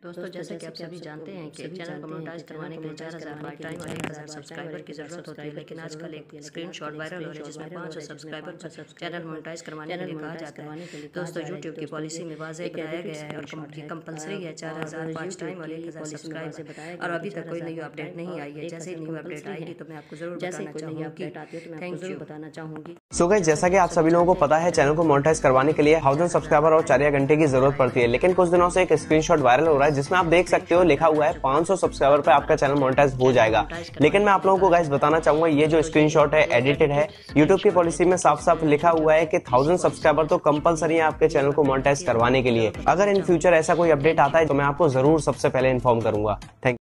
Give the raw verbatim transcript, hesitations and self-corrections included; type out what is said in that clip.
दोस्तों जैसे कि आप सभी जानते हैं कि चैनल को मोनेटाइज करवाने के लिए चार हज़ार बाइक टाइम और एक हज़ार सब्सक्राइबर की ज़रूरत होती है, लेकिन आजकल एक स्क्रीनशॉट वायरल हो रहा है जिसमें पाँच सौ सब्सक्राइबर पर चैनल मोनेटाइज करवाने के लिए कहा जाता है। दोस्तों यूट्यूब की पॉलिसी में वाज़ेह बताया गया है और ये कंपलसरी है चार हज़ार पाँच टाइम और एक हज़ार सब्सक्राइबर, और अभी तक कोई नई अपडेट नहीं आई है। जैसे ही न्यू अपडेट आएगी तो मैं आपको जरूर बताना चाहूँगी। सो गाइस, जैसा कि आप सभी लोगों को पता है, चैनल को मोनेटाइज करवाने के लिए थाउजेंड सब्सक्राइबर और चार घंटे की जरूरत पड़ती है। लेकिन कुछ दिनों से एक स्क्रीनशॉट वायरल हो रहा है जिसमें आप देख सकते हो लिखा हुआ है पाँच सौ सब्सक्राइबर पे आपका चैनल मोनेटाइज हो जाएगा। लेकिन मैं आप लोगों को गाइस बताना चाहूंगा, ये जो स्क्रीनशॉट है एडिटेड है। यूट्यूब की पॉलिसी में साफ साफ लिखा हुआ है कि थाउजेंड सब्सक्राइबर तो कंपलसरी है आपके चैनल को मोनेटाइज करवाने के लिए। अगर इन फ्यूचर ऐसा कोई अपडेट आता है तो मैं आपको जरूर सबसे पहले इन्फॉर्म करूंगा। थैंक